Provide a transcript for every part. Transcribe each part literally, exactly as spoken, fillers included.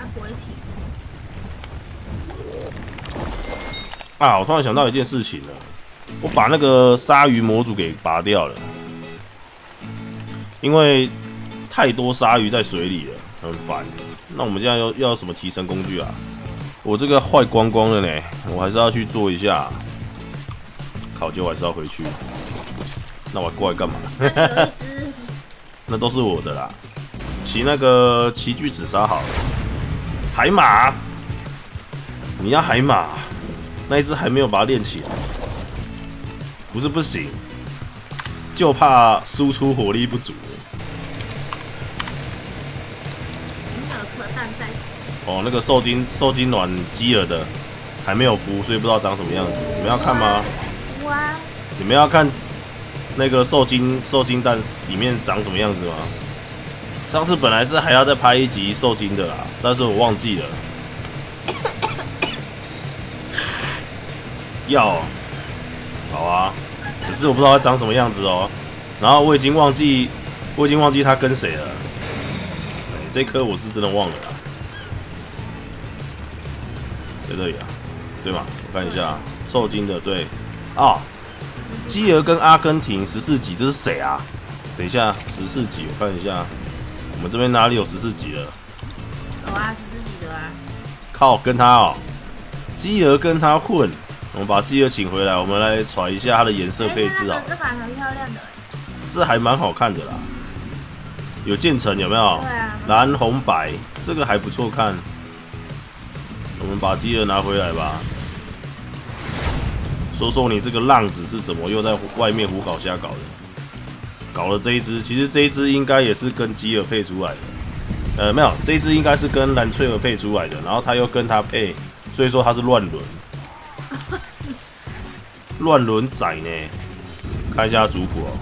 龟体。 啊！我突然想到一件事情了，我把那个鲨鱼模组给拔掉了，因为太多鲨鱼在水里了，很烦。那我们现在要要什么提升工具啊？我这个坏光光了呢，我还是要去做一下。考究还是要回去。那我过来干嘛？那都是我的啦。骑那个骑巨齿鲨好了。海马，你要海马？那一只还没有把它练起来，不是不行，就怕输出火力不足。哦，那个受精受精卵鸡儿的还没有孵，所以不知道长什么样子。你们要看吗？ 哇！ 你们要看那个受精受精蛋里面长什么样子吗？上次本来是还要再拍一集受精的啦，但是我忘记了。要，好啊，只是我不知道它长什么样子哦。然后我已经忘记，我已经忘记它跟谁了。欸、这颗我是真的忘了啦，在这里啊，对吗？我看一下，受精的对啊，基尔跟阿根廷十四级，这是谁啊？等一下，十四级，我看一下，我们这边哪里有十四级了？ 有啊，十四级的啊。 靠，跟他哦，基尔跟他混。我们把基尔请回来，我们来揣一下它的颜色配置啊。 这个还蛮漂亮的， 是还蛮好看的啦。有渐层有没有？ 对啊。 蓝红白，这个还不错看。我们把基尔拿回来吧。说说你这个浪子是怎么又在外面胡搞瞎搞的？搞了这一只，其实这一只应该也是跟基尔配出来的。呃，没有，这一只应该是跟蓝翠儿配出来的，然后他又跟他配，所以说他是乱伦。乱伦仔呢？看一下族谱哦。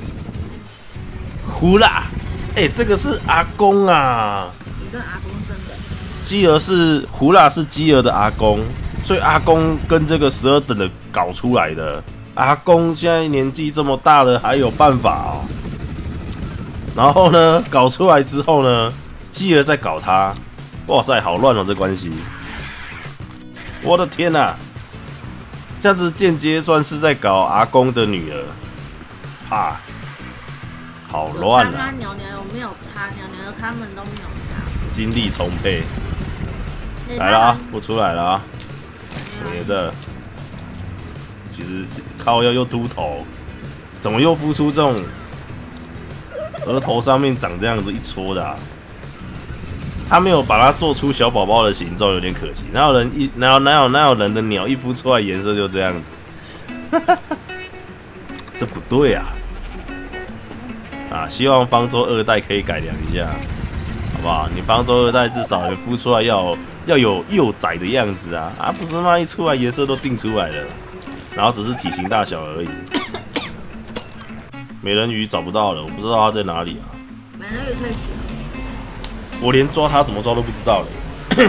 胡啦，哎、欸，这个是阿公啊。 你跟阿公生的。 基儿是胡啦，是基儿的阿公，所以阿公跟这个十二等的搞出来的。阿公现在年纪这么大了，还有办法哦。然后呢，搞出来之后呢，基儿在搞他。哇塞，好乱哦，这关系。我的天哪、啊！这样子间接算是在搞阿公的女儿，啊，好乱啊！ 牛牛有没有差？牛牛他们都没有差。 精力充沛，来了啊！我出来了啊！怎么这？其实靠腰又秃头，怎么又孵出这种额头上面长这样子一撮的啊？他没有把它做出小宝宝的形状，有点可惜。哪有人一哪有哪有哪有人的鸟一孵出来颜色就这样子？这不对啊！啊，希望方舟二代可以改良一下，好不好？你方舟二代至少你孵出来要有要有幼崽的样子啊！啊，不是嘛，一出来颜色都定出来了，然后只是体型大小而已。美人鱼找不到了，我不知道它在哪里啊。 美人鱼可以洗。 我连抓它怎么抓都不知道嘞。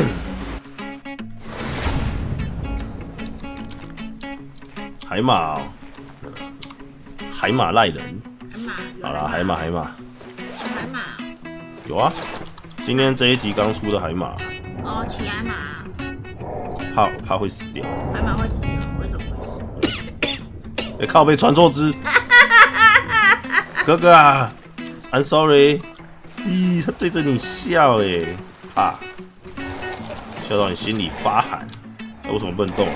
海马、哦，海马赖人。 海马。 好啦，海马，海马。 海马。 有啊，今天这一集刚出的海马。 哦，骑海马。 怕怕会死掉。 海马会死掉？为什么会死？ 哎、欸，靠背传错支。哥哥啊 ，I'm sorry。咦，他对着你笑哎，啊，笑到你心里发寒。那、欸、为什么不能动？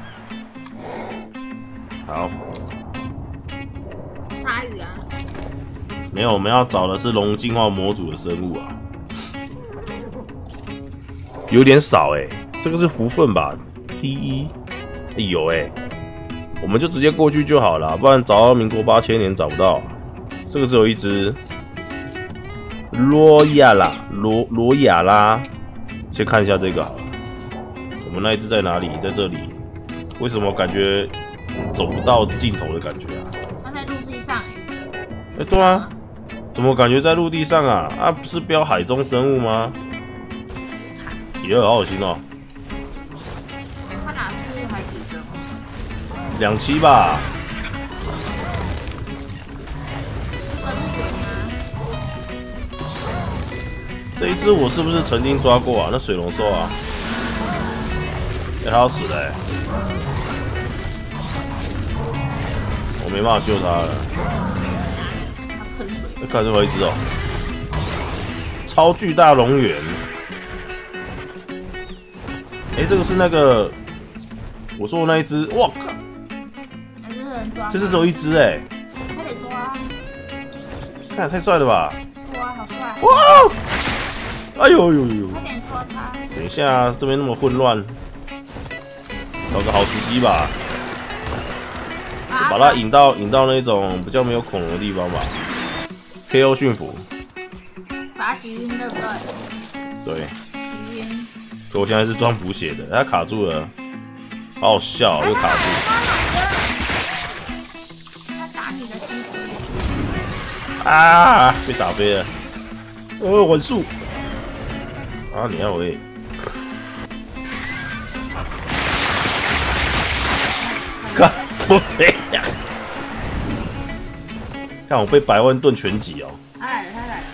好， 鲨鱼啊？ 没有，我们要找的是龙进化模组的生物啊，有点少哎、欸，这个是福分吧？第一、欸、有哎、欸，我们就直接过去就好了，不然找到民国八千年找不到、啊。这个只有一只。罗亚拉，罗罗亚拉，先看一下这个好了。我们那一只在哪里？在这里。为什么感觉走不到尽头的感觉啊？ 它在陆地上。 哎、欸，对啊，怎么感觉在陆地上啊？啊，不是标海中生物吗？也好恶心哦。 它哪是海底生物？ 两栖吧。 这一只我是不是曾经抓过啊？那水龙兽啊，哎、欸，它要死了、欸，我没办法救它了。 它喷水。 哎、欸，看这么一只哦，超巨大龙源。哎、欸，这个是那个我说的那一只，哇靠！ 还是人抓？ 这是只有一只哎、欸， 快点抓！ 看太帅了吧！ 哇，好帅！ 哇！哎呦呦呦！ 快点抓它！ 等一下，这边那么混乱，找个好时机吧，把它引到引到那种比较没有恐龙的地方吧。K O 驯服， 把它击晕，对不对？ 对。 击晕。 可我现在是装补血的，它卡住了，好好笑、喔，又卡住。 它打你的肌肤。 啊！被打飞了。呃，稳速。啊！你要我也。干多飞呀！看我被百万盾全击哦！ 他来了，他来了。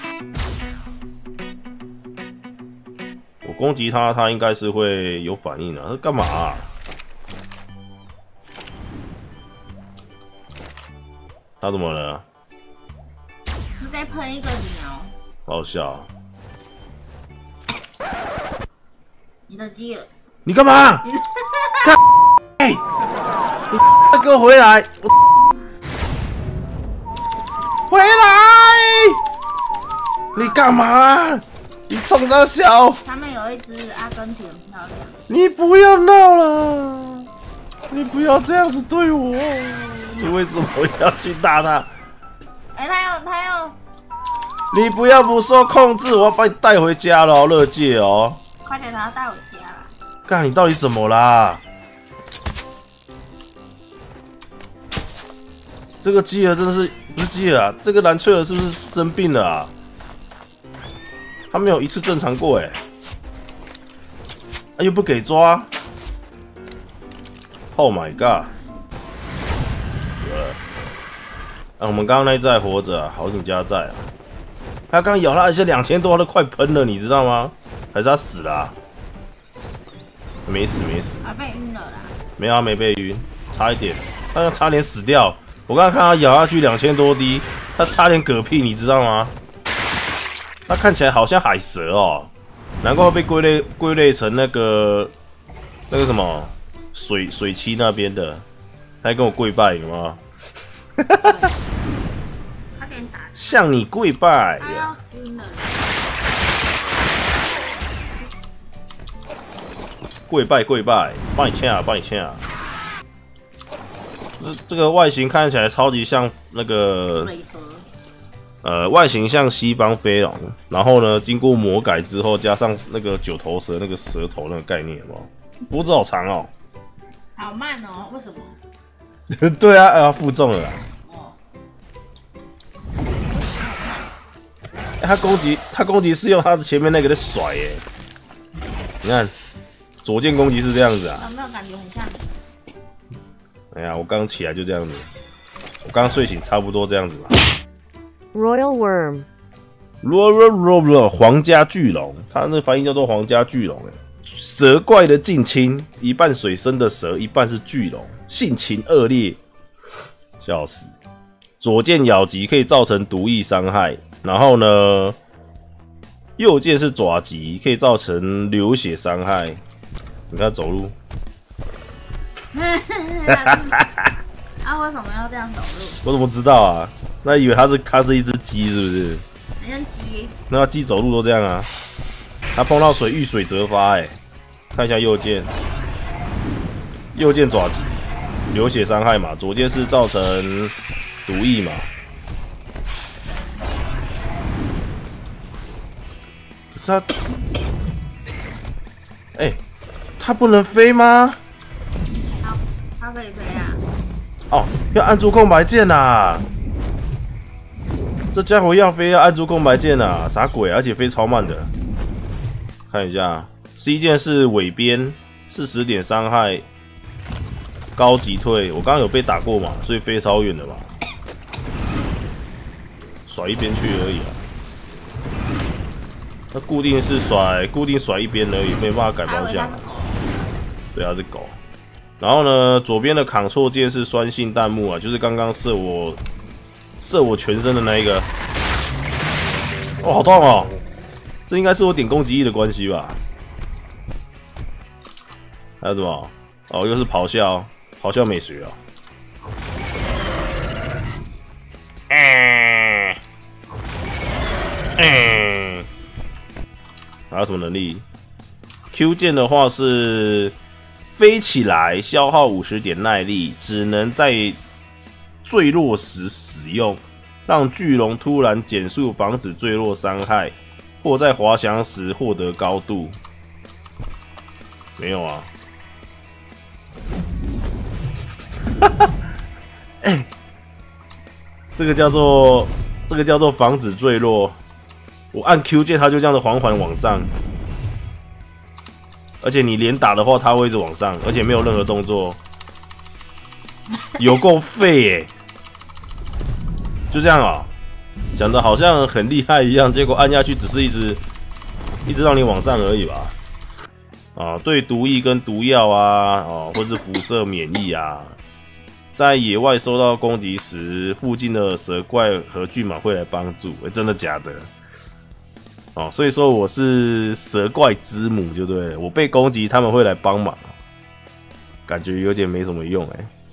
我攻击他，他应该是会有反应的、啊。他干嘛、啊？他怎么了？ 是在喷一个鸟。 好好笑、啊。 你的鸡耳。 你干嘛？干！哎、欸！你给我回来！我回来！你干嘛？你冲啥小？ 他们有一只阿根廷很漂亮。 你不要闹了！你不要这样子对我！你为什么要去打他？ 哎、欸，他要他要。 你不要不受控制，我要把你带回家了哦，乐界哦！ 快点，他要带我家了。 干，你到底怎么啦？这个基尔真的是不是基尔啊？这个蓝翠尔是不是生病了啊？他没有一次正常过哎、欸，啊又不给抓 ！Oh my god！ 啊，我们刚刚那一只还活着啊，好景加在啊！他刚咬他一下两千多，他都快喷了，你知道吗？还是他死了、啊？没死没死， 啊被晕了啦！ 没有他没被晕，差一点，他要差点死掉。我刚刚看他咬下去两千多滴，他差点嗝屁，你知道吗？他看起来好像海蛇哦，难怪会被归类归类成那个那个什么水水期那边的，他还跟我跪拜，有吗？ 他给你打， 向你跪拜。 他要晕了啦！ 跪拜跪拜，帮你签啊，帮你签啊。这这个外形看起来超级像那个水蛇。 呃，外形像西方飞龙，然后呢，经过魔改之后，加上那个九头蛇那个舌头那个概念，有没有？脖子好长哦。 好慢哦，为什么？ 对啊，啊，负重了啦。 哦。 欸、他攻击，他攻击是用他的前面那个在甩耶。你看，左键攻击是这样子啊。 有没有感觉很像？ 哎呀，我刚起来就这样子，我刚睡醒差不多这样子吧。 Royal Worm， Royal 皇家巨龙，它那发音叫做皇家巨龙，蛇怪的近亲，一半水生的蛇，一半是巨龙，性情恶劣，笑死！左键咬击可以造成毒液伤害，然后呢，右键是爪击，可以造成流血伤害。你看走路。 啊，为什么要这样走路？ 我怎么知道啊？那以为它是它是一只鸡是不是？ 很像鸡。 那鸡走路都这样啊？它碰到水遇水则发哎、欸。看一下右键，右键爪击，流血伤害嘛，左键是造成毒液嘛。可是它，哎、欸，它不能飞吗？ 它它可以飞啊。 哦，要按住空白键啊！这家伙要飞要按住空白键啊，啥鬼、啊？而且飞超慢的。看一下 ，C 键是尾边，四十点伤害，高级退。我刚刚有被打过嘛，所以飞超远的嘛，甩一边去而已啊。 那固定是甩，固定甩一边而已，没办法改方向。对啊，是狗。然后呢，左边的扛错键是酸性弹幕啊，就是刚刚射我射我全身的那一个。哦，好痛哦！这应该是我点攻击力的关系吧？还有什么？哦，又是咆哮，咆哮美学啊！嗯嗯，还有什么能力 ？Q 键的话是飞起来，消耗五十点耐力，只能在坠落时使用，让巨龙突然减速，防止坠落伤害，或在滑翔时获得高度。没有啊。哎、欸，这个叫做这个叫做防止坠落。我按 Q 键，它就这样子缓缓往上，而且你连打的话，它会一直往上，而且没有任何动作，有够废耶！就这样啊、喔，讲的好像很厉害一样，结果按下去只是一直一直让你往上而已吧。啊，对毒液跟毒药啊，哦，或是辐射免疫啊。在野外受到攻击时，附近的蛇怪和巨蟒会来帮助。欸、真的假的？哦，所以说我是蛇怪之母，就对了。我被攻击，他们会来帮忙，感觉有点没什么用哎、欸。